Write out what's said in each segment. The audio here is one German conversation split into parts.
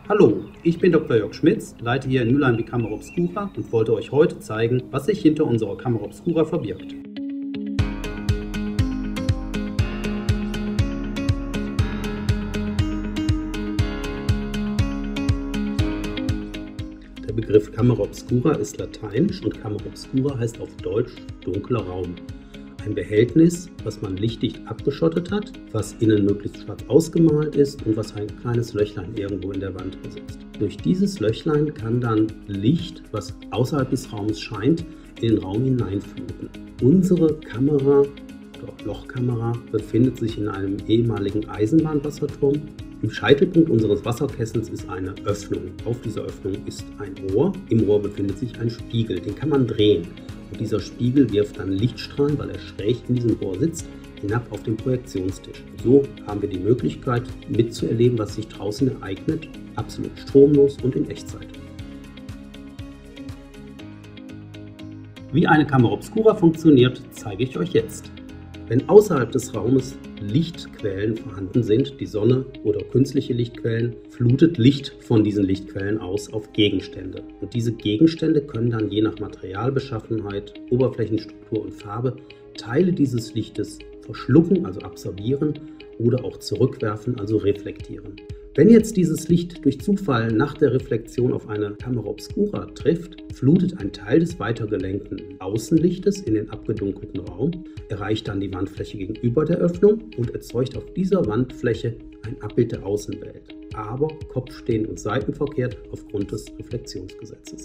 Hallo, ich bin Dr. Jörg Schmitz, leite hier in Mülheim die Camera Obscura und wollte euch heute zeigen, was sich hinter unserer Camera Obscura verbirgt. Der Begriff Camera Obscura ist lateinisch und Camera Obscura heißt auf Deutsch dunkler Raum. Ein Behältnis, was man lichtdicht abgeschottet hat, was innen möglichst schwarz ausgemalt ist und was ein kleines Löchlein irgendwo in der Wand besitzt. Durch dieses Löchlein kann dann Licht, was außerhalb des Raumes scheint, in den Raum hineinfluten. Unsere Kamera, oder Lochkamera, befindet sich in einem ehemaligen Eisenbahnwasserturm. Im Scheitelpunkt unseres Wasserkessels ist eine Öffnung. Auf dieser Öffnung ist ein Rohr. Im Rohr befindet sich ein Spiegel, den kann man drehen. Und dieser Spiegel wirft dann Lichtstrahlen, weil er schräg in diesem Rohr sitzt, hinab auf den Projektionstisch. So haben wir die Möglichkeit mitzuerleben, was sich draußen ereignet, absolut stromlos und in Echtzeit. Wie eine Camera Obscura funktioniert, zeige ich euch jetzt. Wenn außerhalb des Raumes Lichtquellen vorhanden sind, die Sonne oder künstliche Lichtquellen, flutet Licht von diesen Lichtquellen aus auf Gegenstände. Und diese Gegenstände können dann je nach Materialbeschaffenheit, Oberflächenstruktur und Farbe Teile dieses Lichtes verschlucken, also absorbieren, oder auch zurückwerfen, also reflektieren. Wenn jetzt dieses Licht durch Zufall nach der Reflexion auf eine Camera Obscura trifft, flutet ein Teil des weitergelenkten Außenlichtes in den abgedunkelten Raum, erreicht dann die Wandfläche gegenüber der Öffnung und erzeugt auf dieser Wandfläche ein Abbild der Außenwelt, aber kopfstehend und seitenverkehrt aufgrund des Reflexionsgesetzes.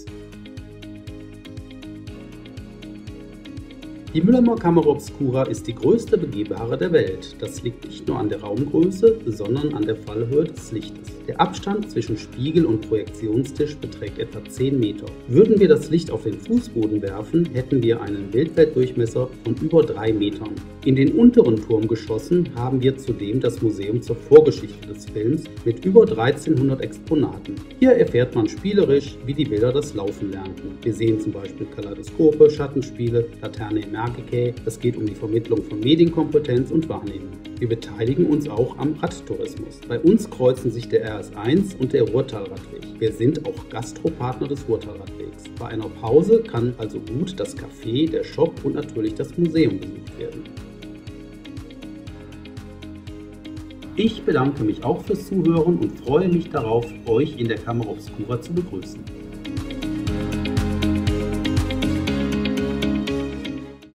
Die Mülheimer Camera Obscura ist die größte begehbare der Welt. Das liegt nicht nur an der Raumgröße, sondern an der Fallhöhe des Lichtes. Der Abstand zwischen Spiegel und Projektionstisch beträgt etwa 10 Meter. Würden wir das Licht auf den Fußboden werfen, hätten wir einen Bildfelddurchmesser von über 3 Metern. In den unteren Turmgeschossen haben wir zudem das Museum zur Vorgeschichte des Films mit über 1300 Exponaten. Hier erfährt man spielerisch, wie die Bilder das Laufen lernten. Wir sehen zum Beispiel Kaleidoskope, Schattenspiele, Laterne im Märkikä. Es geht um die Vermittlung von Medienkompetenz und Wahrnehmung. Wir beteiligen uns auch am Radtourismus. Bei uns kreuzen sich der RS1 und der Ruhrtalradweg. Wir sind auch Gastropartner des Ruhrtalradwegs. Bei einer Pause kann also gut das Café, der Shop und natürlich das Museum besucht werden. Ich bedanke mich auch fürs Zuhören und freue mich darauf, euch in der Camera Obscura zu begrüßen.